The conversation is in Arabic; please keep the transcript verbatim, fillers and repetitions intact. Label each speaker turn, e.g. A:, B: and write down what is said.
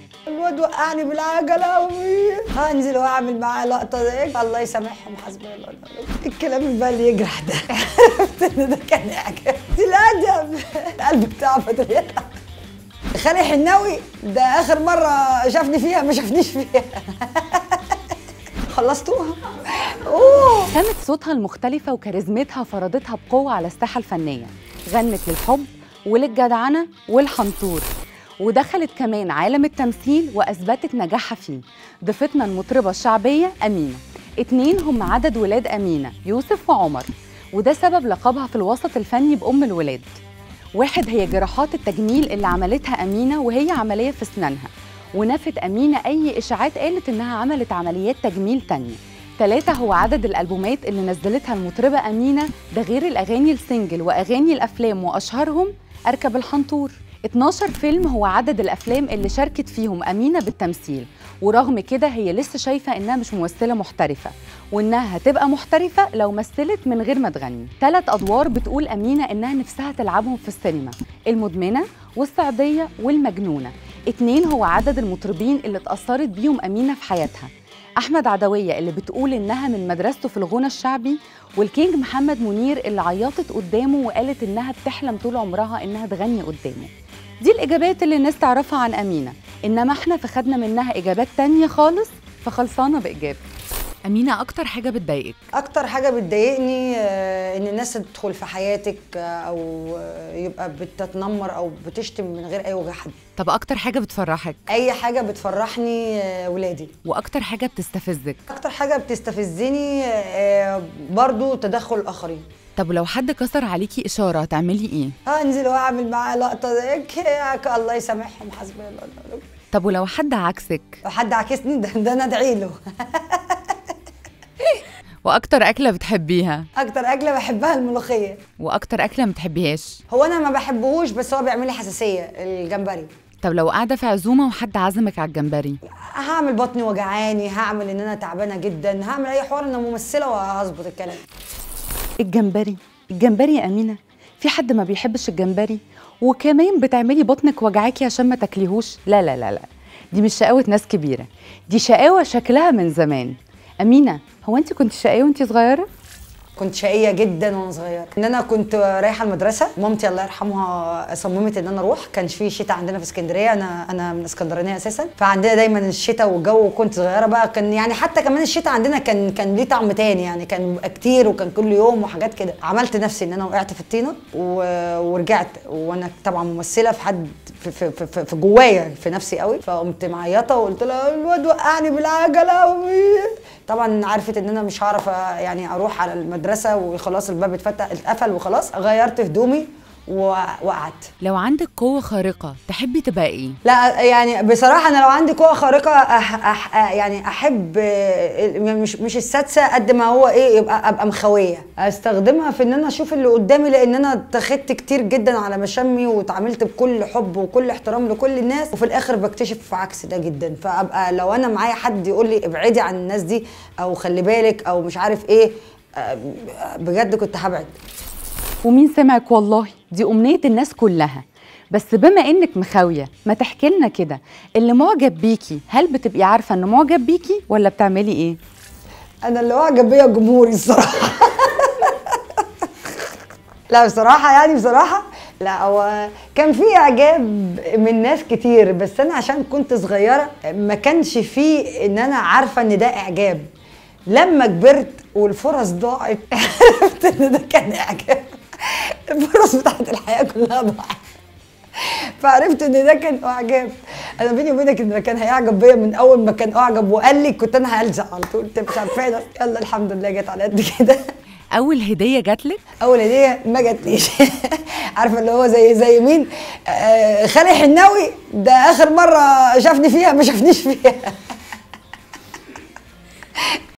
A: الواد وقعني بالعجله هنزل واعمل معاه لقطه زيك الله يسامحهم حسبي الله ونعم الوكيل. الكلام بقى اللي يجرح ده عرفت ان ده كان اعجاب دي الادب القلب بتاعه فتريق. خالي حناوي ده اخر مره شافني فيها ما شافنيش فيها. خلصتوها؟ اوه
B: كانت صوتها المختلفه وكاريزمتها فرضتها بقوه على الساحه الفنيه، غنت للحب وللجدعنه والحنطور، ودخلت كمان عالم التمثيل وأثبتت نجاحها فيه. ضيفتنا المطربة الشعبية أمينة. اتنين هم عدد ولاد أمينة، يوسف وعمر، وده سبب لقبها في الوسط الفني بأم الولاد. واحد هي جراحات التجميل اللي عملتها أمينة وهي عملية في أسنانها، ونفت أمينة أي إشاعات قالت إنها عملت عمليات تجميل تانية. ثلاثة هو عدد الألبومات اللي نزلتها المطربة أمينة، ده غير الأغاني السنجل وأغاني الأفلام، وأشهرهم أركب الحنطور. اتناشر فيلم هو عدد الأفلام اللي شاركت فيهم أمينة بالتمثيل، ورغم كده هي لسه شايفة إنها مش ممثلة محترفة، وإنها هتبقى محترفة لو مثلت من غير ما تغني. ثلاث أدوار بتقول أمينة إنها نفسها تلعبهم في السينما: المدمنة والصعيدية والمجنونة. اتنين هو عدد المطربين اللي اتأثرت بيهم أمينة في حياتها: أحمد عدوية اللي بتقول إنها من مدرسته في الغنى الشعبي، والكينج محمد منير اللي عيطت قدامه وقالت إنها بتحلم طول عمرها إنها تغني قدامه. دي الإجابات اللي الناس تعرفها عن أمينة، إنما إحنا فخدنا منها إجابات تانية خالص، فخلصانة بإجابة. أمينة، أكتر حاجة بتضايقك؟
A: أكتر حاجة بتضايقني إن الناس تدخل في حياتك أو يبقى بتتنمر أو بتشتم من غير أي وجه حد.
B: طب أكتر حاجة بتفرحك؟
A: أي حاجة بتفرحني ولادي.
B: وأكتر حاجة بتستفزك؟
A: أكتر حاجة بتستفزني برضو تدخل الآخرين.
B: طب لو حد كسر عليكي إشارة هتعملي إيه؟
A: هنزل وأعمل معاه لقطة زيك الله يسامحهم حسبي الله ونعم الوكيل.
B: طب ولو حد عكسك؟
A: لو حد عكسني ده, ده أنا أدعي له.
B: وأكتر أكلة بتحبيها؟
A: أكتر أكلة بحبها الملوخية.
B: وأكتر أكلة ما بتحبيهاش؟
A: هو أنا ما بحبهوش بس هو بيعمل لي حساسية، الجمبري.
B: طب لو قاعدة في عزومة وحد عزمك على الجمبري؟
A: هعمل بطني وجعاني، هعمل إن أنا تعبانة جدا، هعمل أي حوار، أنا ممثلة وهظبط الكلام.
B: الجمبري الجمبري يا أمينة، في حد ما بيحبش الجمبري؟ وكمان بتعملي بطنك وجعاكي عشان ما تاكليهوش؟ لا لا لا لا، دي مش شقاوة ناس كبيرة، دي شقاوة شكلها من زمان. أمينة، هو أنت كنت شقية وأنت صغيرة؟
A: كنت شقيه جدا وانا صغيره. ان انا كنت رايحه المدرسه، مامتي الله يرحمها صممت ان انا اروح. كان في شتاء عندنا في اسكندريه، انا انا من اسكندرانيه اساسا، فعندنا دايما الشتاء والجو، وكنت صغيره بقى كان يعني حتى كمان الشتاء عندنا كان كان ليه طعم تاني، يعني كان كتير وكان كل يوم وحاجات كده. عملت نفسي ان انا وقعت في الطينه ورجعت، وانا طبعا ممثله في حد في في في, في جوايا في نفسي قوي، فقمت معيطه وقلت لها الواد وقعني بالعجله. طبعا عرفت ان انا مش هعرف يعني اروح على المدرسه وخلاص، الباب اتفتح اتقفل وخلاص. غيرت هدومي ووقعت.
B: لو عندك قوة خارقة تحبي تبقى ايه؟
A: لا يعني بصراحة أنا لو عندي قوة خارقة أح أح يعني أحب مش مش السادسة قد ما هو إيه، يبقى أبقى مخوية. أستخدمها في إن أنا أشوف اللي قدامي، لأن أنا اتخذت كتير جدا على مشامي واتعاملت بكل حب وكل احترام لكل الناس، وفي الآخر بكتشف عكس ده جدا. فأبقى لو أنا معايا حد يقول لي ابعدي عن الناس دي أو خلي بالك أو مش عارف إيه، بجد كنت هبعد.
B: ومين سمعك والله، دي أمنية الناس كلها. بس بما إنك مخاوية، ما تحكي لنا كده، اللي معجب بيكي هل بتبقي عارفة إنه معجب بيكي ولا بتعملي إيه؟
A: أنا اللي معجب بيا جمهوري الصراحة. لا بصراحة يعني بصراحة لا، هو كان في إعجاب من ناس كتير، بس أنا عشان كنت صغيرة ما كانش فيه إن أنا عارفة إن ده إعجاب. لما كبرت والفرص ضاعت عرفت إن ده كان إعجاب. الفرص بتاعت الحياة كلها ضاعت، فعرفت ان ده كان اعجاب. انا بيني وبينك ان كان هيعجب بيا من اول ما كان اعجب وقال لي كنت انا هلزق على طول. انت مش عارفه، يلا الحمد لله جت على قد كده.
B: اول هديه جات لك؟
A: اول هديه ما جاتليش. عارفه اللي هو زي زي مين؟ آه خالي حناوي ده اخر مره شافني فيها ما شافنيش فيها.